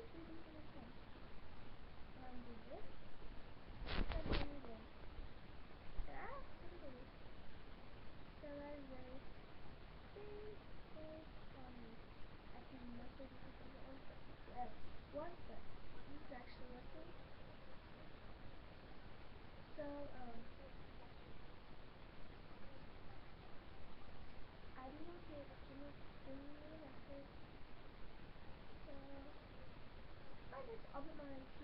three dimensions. Do this, and do this. Actually, so as a big funny. I can message people on one foot. This is actually working. So, I don't know if you're send me a message. So, I just, I'll put my